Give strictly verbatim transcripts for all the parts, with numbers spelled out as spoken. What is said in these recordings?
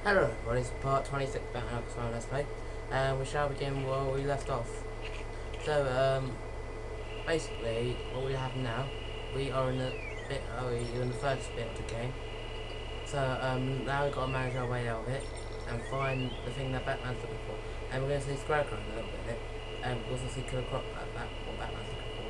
Hello everybody, it's part twenty-six of Batman Arkham Asylum Let's Play, and we shall begin where we left off. So, um, basically, what we have now, we are in the bit, oh, we're in the first bit of the game. So, um, now we've got to manage our way out of it, and find the thing that Batman's looking for. And we're going to see Scarecrow in a little bit, and we'll also see Killer Croc, uh, Bat, what Batman's looking for.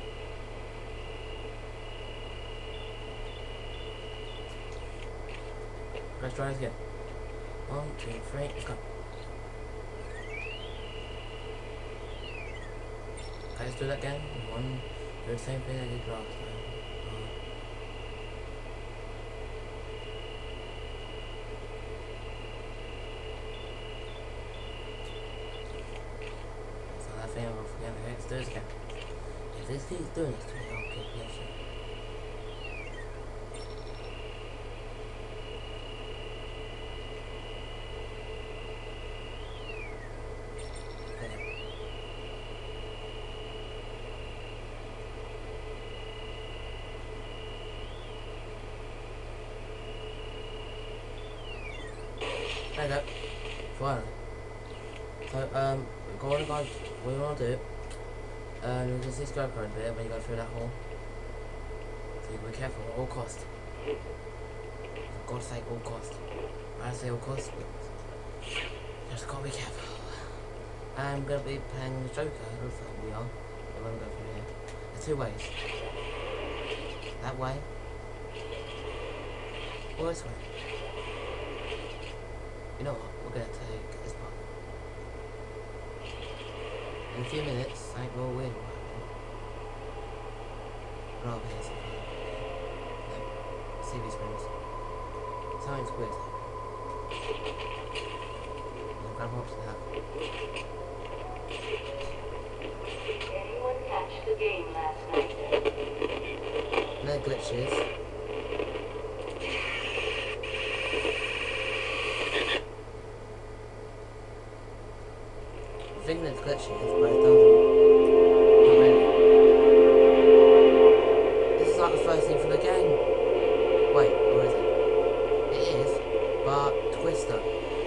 Let's try this again. One, two, three, let's go. Okay, let's do that again. One, do the same thing I did last time. Uh, so that thing I'll forget. Okay, let's do this again. If this keeps doing this to me, I'll keep glitching. There you go. Finally. So, um, go on, guys. What you want to do, um, you can see Scarecrow in a bit when you go through that hole. So you gotta be careful at all cost. For God's sake, all cost. When I say all cost, just gotta be careful. I'm gonna be playing the Joker, it looks like we are. We're gonna go through here. There's two ways. That way. Or this way. You know what, we're gonna take this part. In a few minutes, something real weird will happen. But I'll be here something. No, see these rooms. Something's weird happening. I'll grab up to that. Did anyone catch the game last night? No glitches. I think there's glitches, but it doesn't. Not really. This is like the first thing for the game. Wait, or is it? It is, but Twister.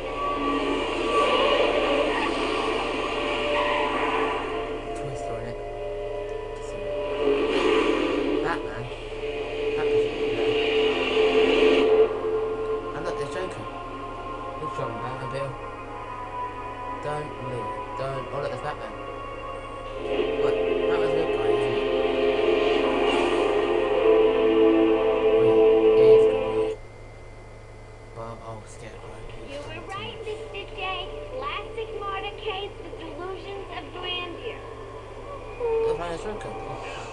Twister in it. Batman. Batman's in there. And look, there's Joker. Who's driving Batman, Bill? Don't move. Don't. Oh, look, there's Batman. What? Batman's a good guy, isn't he? Wait, he is good. But, oh, Scarecrow. You were right, Mister J. Classic murder case, The Delusions of Grandeur. They're playing a Joker. Oh.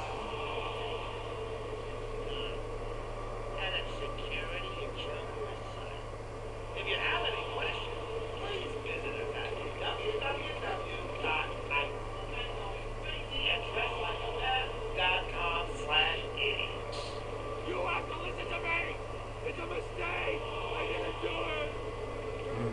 If you have any questions, please visit us at w w w dot dot com slash idiots. You have to listen to me! It's a mistake! I didn't do it! Mm.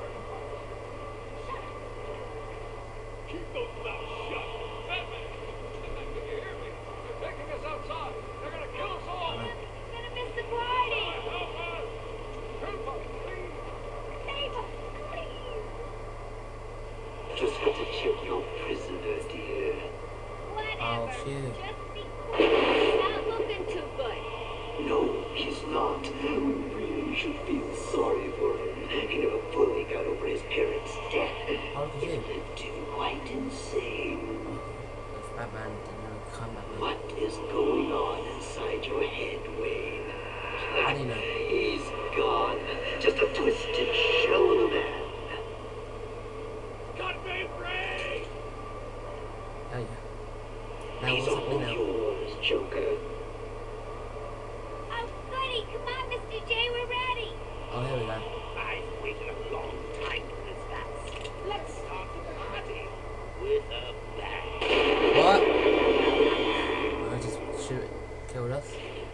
Keep those mouths shut! Batman! Can you hear me? They're taking us outside! They're gonna kill us all! It's gonna miss the party. Help us! Help us, please! Save us, please. Just had to check your prisoner, dear. Whatever. Oh, shoot. Just be quiet. He's not looking too good. No, he's not. We really should feel sorry for him. He never fully got over his parents' death. How could you? It left him quite insane. If Batman didn't come back. What is going on inside your head, Wayne? How do you know? He's gone. Just a twisted shell of a man. Cut me free! Oh, yeah. Now, He's what's happening all now? yours, Joker. Oh, goody. Come on, Mister J. We're ready. Oh, here we go. I've waited a long time for this dance. Let's start the party with a bang. What? I just shoot it. Killed us.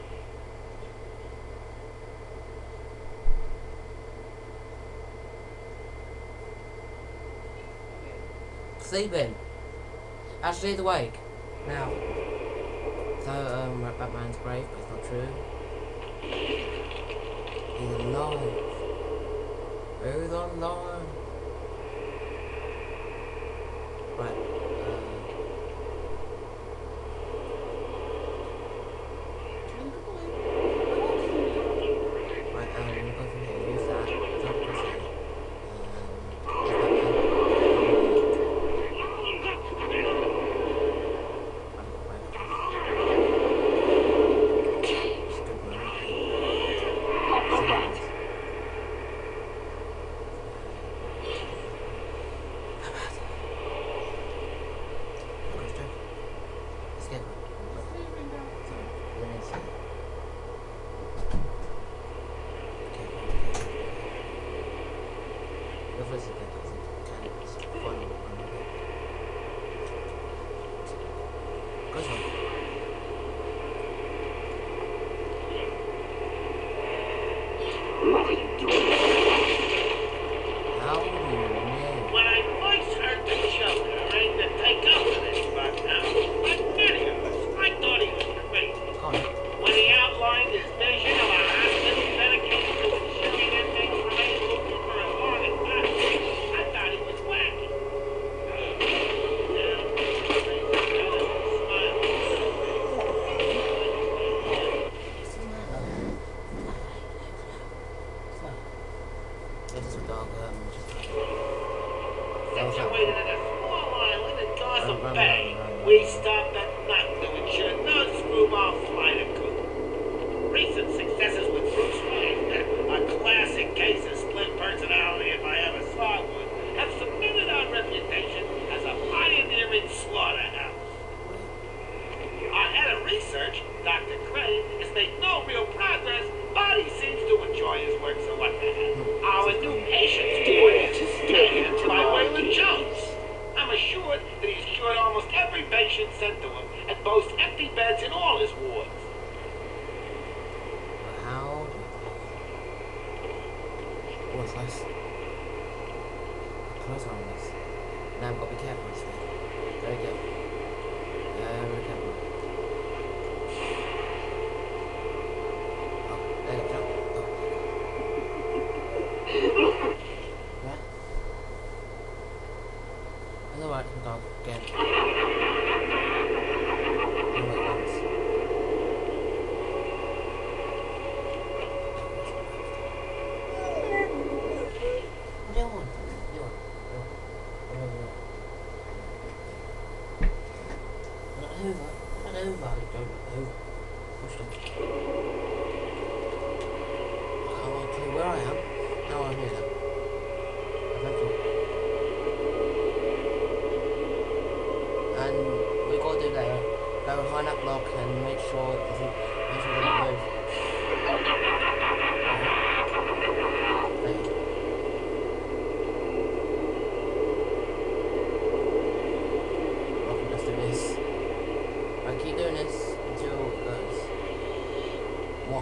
Sleeping. Actually, he's awake. Now. So, um, we're at Batman's grave, but it's not true. He's alive. Who's online? Right. Uh, right, um, we'll go from here. Use that. Jump across here. Um, is that there? It's a good one. Escape. Sorry, let me see. Okay, okay, okay. Go for a second, because it can it's fun on a bit. Go on. What are you doing? How do you know? When I first heard the Joker ready to take over this spot now, I'm nervous. I thought he was crazy. Go on. When he outlined his vision of a hospital dedicated to ensuring inmates remain open for as long as possible, I thought he was wacky. Now, I smile a little bit. It is a dog, um, just Situated in a small island in Dawson Run, run, Bay, run, run, we run. stopped at night to ensure no screwball flight occurred. Recent successes with Bruce Wayne, a classic case of split personality if I ever saw one, have cemented our reputation as a pioneering slaughterhouse. Our head of research, Doctor Crane, has made no real progress, but he seems to enjoy his work, so what the heck. Our new patient's ward is managed by Waylon Jones. I'm assured that he's cured almost every patient sent to him and boasts empty beds in all his wards. How do What's this? Close on this. Now I've got to be careful this thing. Very careful. Very careful. Oh, there you go. Oh. What? It's alright, it's a dog. Again. Oh, wait, once. What do you want? What do you want? What do you want? Not over. Not over. Don't look over. Push them. I can't tell where I am. Now I'm here now. Thank you. And we got to do later. Go behind that block and make sure it doesn't make sure it doesn't move. There you go. I can just do this. I keep doing this until it goes. What?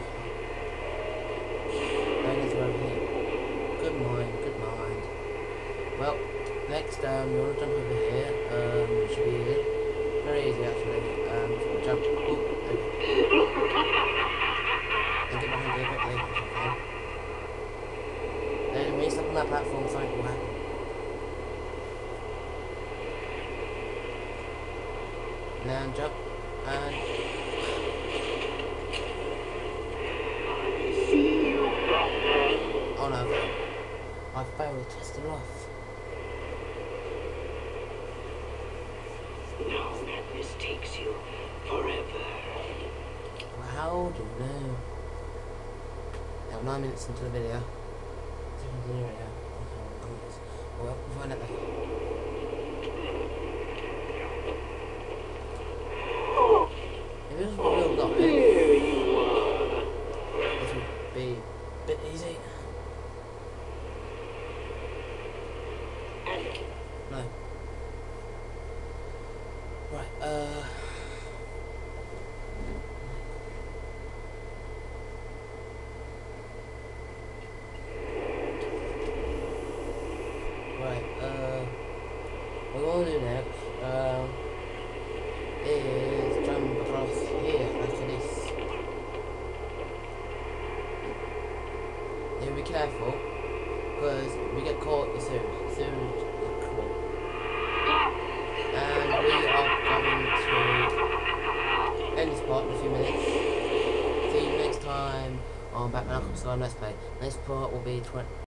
Going into over here. Good mind, good mind. Well, next um you wanna jump over here, um it should be easy. Very easy actually. Um just jump. Oh, okay. And get behind here quickly, if you can. Then when you step on that platform, something will happen. Now jump and See you, Batman. oh no, I failed to test it off. Now madness takes you forever. Well, how do you know? Now nine minutes into the video. So we continue right now. Well, we'll find out later. If this was a real guy, There you are. this would be a bit easy. No. Right, uh... Right, uh... what we want to do next, um... is jump across here, like this. You be careful. because we get caught the series. The series is cool. And we are going to end this part in a few minutes. See you next time on Batman Arkham Asylum Let's Play. Next part will be twenty.